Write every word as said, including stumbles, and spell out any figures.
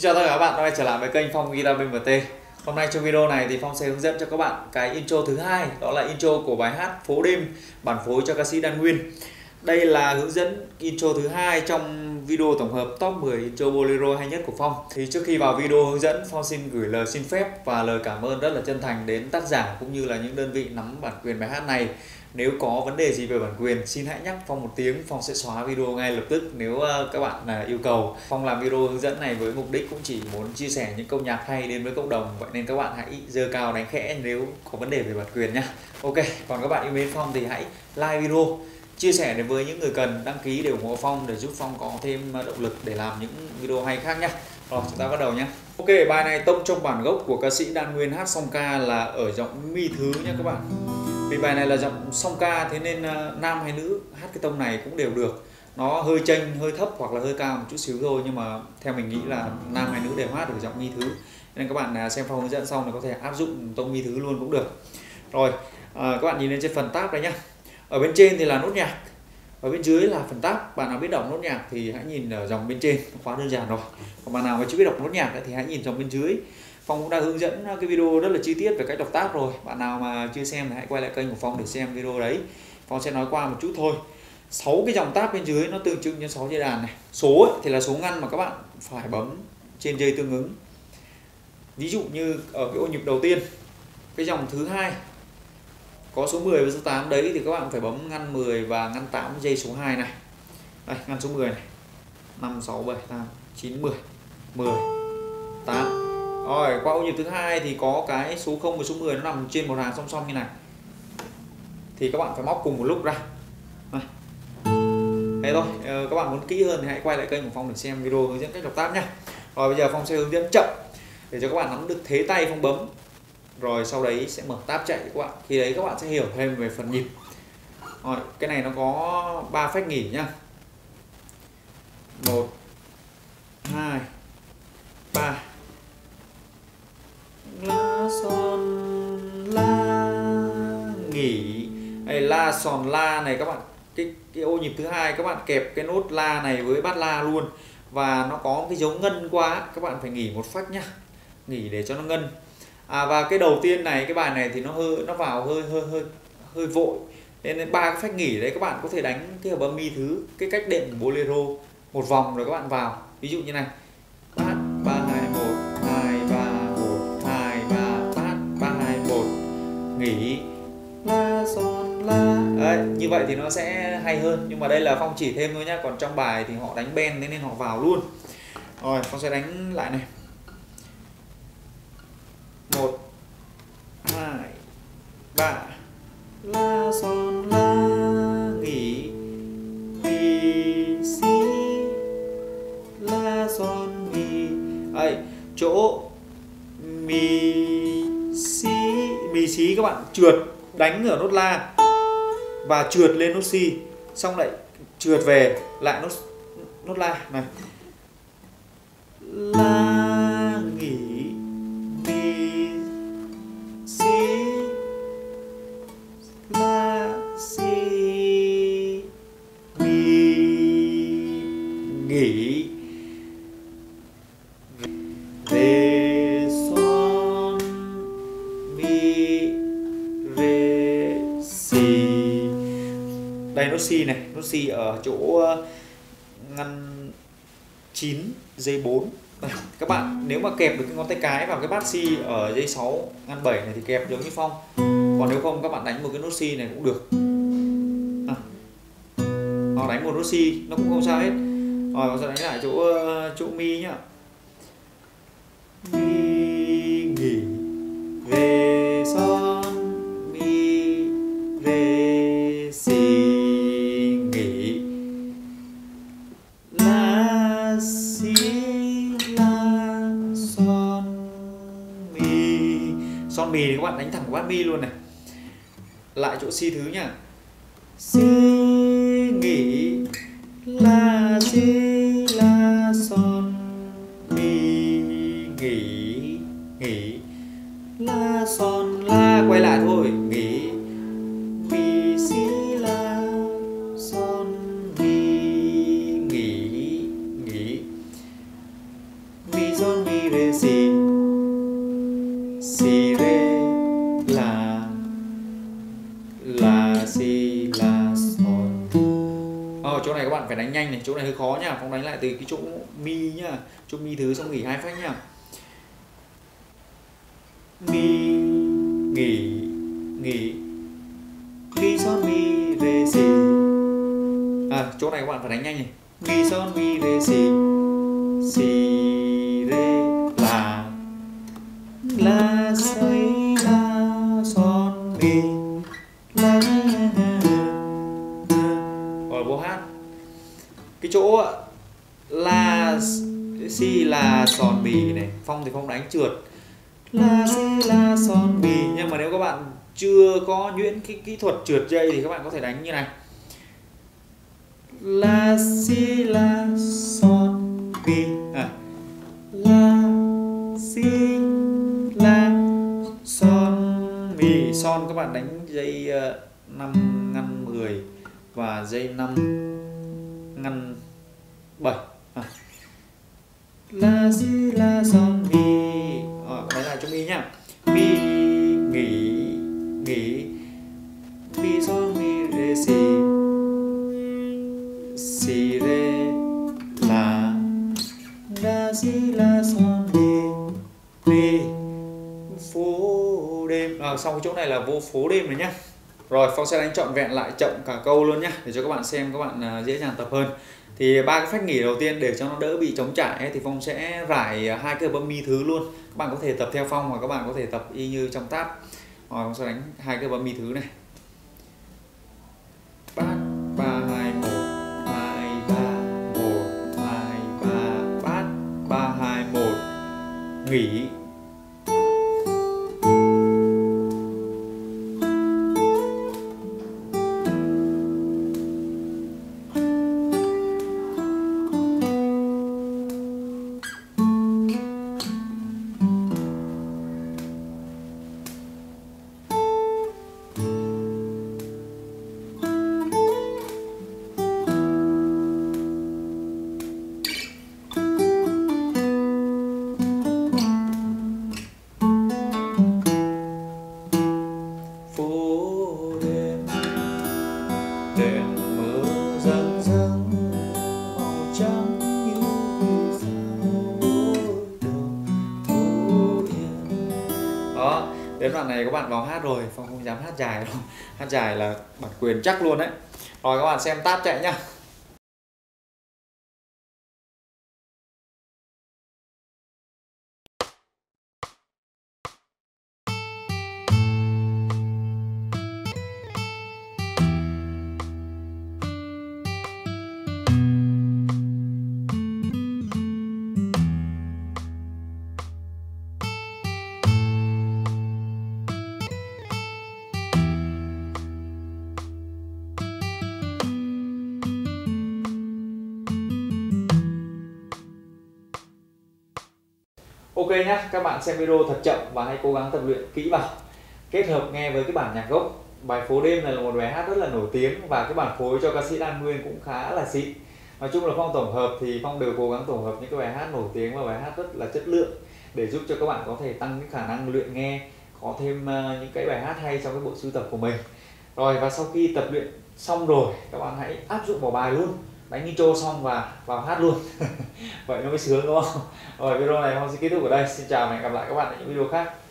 Chào tất cả các bạn đã quay trở lại với kênh Phong Guitar bê em tê. Hôm nay trong video này thì Phong sẽ hướng dẫn cho các bạn cái intro thứ hai, đó là intro của bài hát Phố Đêm bản phối cho ca sĩ Đan Nguyên. Đây là hướng dẫn intro thứ hai trong video tổng hợp top mười intro bolero hay nhất của Phong. Thì trước khi vào video hướng dẫn, Phong xin gửi lời xin phép và lời cảm ơn rất là chân thành đến tác giả cũng như là những đơn vị nắm bản quyền bài hát này. Nếu có vấn đề gì về bản quyền, xin hãy nhắc Phong một tiếng, Phong sẽ xóa video ngay lập tức nếu các bạn yêu cầu. Phong làm video hướng dẫn này với mục đích cũng chỉ muốn chia sẻ những câu nhạc hay đến với cộng đồng, vậy nên các bạn hãy giơ cao đánh khẽ nếu có vấn đề về bản quyền nhé. Ok, còn các bạn yêu mến Phong thì hãy like video, chia sẻ đến với những người cần, đăng ký để ủng hộ Phong để giúp Phong có thêm động lực để làm những video hay khác nhé. Rồi chúng ta bắt đầu nhé. Ok, bài này tông trong bản gốc của ca sĩ Đan Nguyên hát song ca là ở giọng mi thứ nhé các bạn. Vì bài này là giọng song ca, thế nên nam hay nữ hát cái tông này cũng đều được. Nó hơi chênh, hơi thấp hoặc là hơi cao một chút xíu thôi, nhưng mà theo mình nghĩ là nam hay nữ đều hát được giọng mi thứ. Nên các bạn xem Phong hướng dẫn xong thì có thể áp dụng tông mi thứ luôn cũng được. Rồi à, các bạn nhìn lên trên phần tab đây nhá. Ở bên trên thì là nốt nhạc, ở bên dưới là phần tab. Bạn nào biết đọc nốt nhạc thì hãy nhìn ở dòng bên trên, quá đơn giản rồi. Còn bạn nào mà chưa biết đọc nốt nhạc thì hãy nhìn dòng bên dưới. Phong cũng đã hướng dẫn cái video rất là chi tiết về cách đọc tab rồi. Bạn nào mà chưa xem thì hãy quay lại kênh của Phong để xem video đấy. Phong sẽ nói qua một chút thôi. Sáu cái dòng tab bên dưới nó tượng trưng cho sáu dây đàn này. Số ấy, thì là số ngăn mà các bạn phải bấm trên dây tương ứng. Ví dụ như ở cái ô nhịp đầu tiên, cái dòng thứ hai có số mười và số tám đấy thì các bạn phải bấm ngăn mười và ngăn tám dây số hai này. Đây, ngăn số mười này. năm sáu bảy tám chín mười. mười tám. Rồi, qua ô nhịp thứ hai thì có cái số không và số mười nó nằm trên một hàng song song như này. Thì các bạn phải móc cùng một lúc ra. Này. Thế thôi, các bạn muốn kỹ hơn thì hãy quay lại kênh của Phong để xem video hướng dẫn cách đọc tab nhé. Rồi bây giờ Phong sẽ hướng dẫn chậm để cho các bạn nắm được thế tay Phong bấm. Rồi sau đấy sẽ mở tab chạy các bạn. Khi đấy các bạn sẽ hiểu thêm về phần nhịp. Rồi, cái này nó có ba phách nghỉ nhá. một hai ba. La son la nghỉ. Đây, la son la này các bạn, cái cái ô nhịp thứ hai các bạn kẹp cái nốt la này với bát la luôn, và nó có cái dấu ngân qua, các bạn phải nghỉ một phách nhá, nghỉ để cho nó ngân. À, và cái đầu tiên này, cái bài này thì nó hơi nó vào hơi hơi hơi hơi vội, nên ba cái phách nghỉ đấy các bạn có thể đánh cái hợp âm mi thứ, cái cách đệm của bolero một vòng rồi các bạn vào. Ví dụ như này, bát ba hai một hai ba một hai ba, bát ba hai một, nghỉ la son la. Đấy, như vậy thì nó sẽ hay hơn, nhưng mà đây là Phong chỉ thêm thôi nhá, còn trong bài thì họ đánh bend nên họ vào luôn. Rồi Phong sẽ đánh lại này. một hai ba. La son la nghỉ mi si la son mi. Đây, chỗ mi si mi si các bạn trượt đánh ở nốt la và trượt lên nốt si, xong lại trượt về lại nốt nốt la này. La nghỉ mi si la si mi nghỉ re son mi re si. Đây nốt si này, nốt si ở chỗ ngăn chín dây bốn. Các bạn nếu mà kẹp được cái ngón tay cái vào cái bát si ở dây sáu ngăn bảy này thì kẹp giống như Phong. Còn nếu không các bạn đánh một cái nốt si này cũng được. À, hoặc đánh một nốt si nó cũng không sao hết. Rồi mình sẽ đánh lại chỗ chỗ mi nhá. Mi nghỉ re son mi re si nghỉ la si la son mi. Son mi thì các bạn đánh thẳng bát mi luôn này. Lại chỗ si thứ nhá. Si nghỉ la si la son mi nghỉ nghỉ la son la, quay lại thôi, nghỉ mi si la son mi nghỉ nghỉ mi son chỗ này hơi khó nhá. Phong đánh lại từ cái chỗ mi nhá, chỗ mi thứ xong nghỉ hai phách nhá. Mi nghỉ nghỉ mi son mi re si. À, chỗ này các bạn phải đánh nhanh nhỉ. Mi son mi re si si re la la say la son mi la. Rồi vô hát. Cái chỗ la si la son mi này, Phong thì Phong đánh trượt la si la son mi, nhưng mà nếu các bạn chưa có nhuyễn cái kỹ thuật trượt dây thì các bạn có thể đánh như này. La si la son mi, à, la si la son mi. Son các bạn đánh dây năm ngăn mười và dây năm ngăn bảy. À. La si la son mi. Rồi, đánh lại cho mi nhá. Mi nghỉ nghỉ mi son mi re si si re la la si la son mi mi phố đêm. À, xong cái chỗ này là vô phố đêm rồi nhá. Rồi Phong sẽ đánh trọn vẹn lại chậm cả câu luôn nhá, để cho các bạn xem, các bạn dễ dàng tập hơn. Thì ba cái phách nghỉ đầu tiên để cho nó đỡ bị trống trải ấy, thì Phong sẽ rải hai cái bấm mi thứ luôn. Các bạn có thể tập theo Phong, hoặc các bạn có thể tập y như trong tab. Rồi Phong sẽ đánh hai cái bấm mi thứ này. Bát ba hai một hai ba một hai ba, bát ba hai một nghỉ. Đến đoạn này các bạn vào hát rồi, Phong không dám hát dài đâu. Hát dài là bản quyền chắc luôn đấy. Rồi các bạn xem tab chạy nhá. Ok nhá, các bạn xem video thật chậm và hãy cố gắng tập luyện kỹ vào. Kết hợp nghe với cái bản nhạc gốc. Bài Phố Đêm này là một bài hát rất là nổi tiếng và cái bản phối cho ca sĩ Đan Nguyên cũng khá là xịn. Nói chung là Phong tổng hợp thì Phong đều cố gắng tổng hợp những cái bài hát nổi tiếng và bài hát rất là chất lượng để giúp cho các bạn có thể tăng cái khả năng luyện nghe, có thêm những cái bài hát hay trong cái bộ sưu tập của mình. Rồi, và sau khi tập luyện xong rồi, các bạn hãy áp dụng vào bài luôn. Đánh intro xong và vào hát luôn. Vậy nó mới sướng đúng không? Rồi, video này Phong sẽ kết thúc ở đây. Xin chào và hẹn gặp lại các bạn ở những video khác.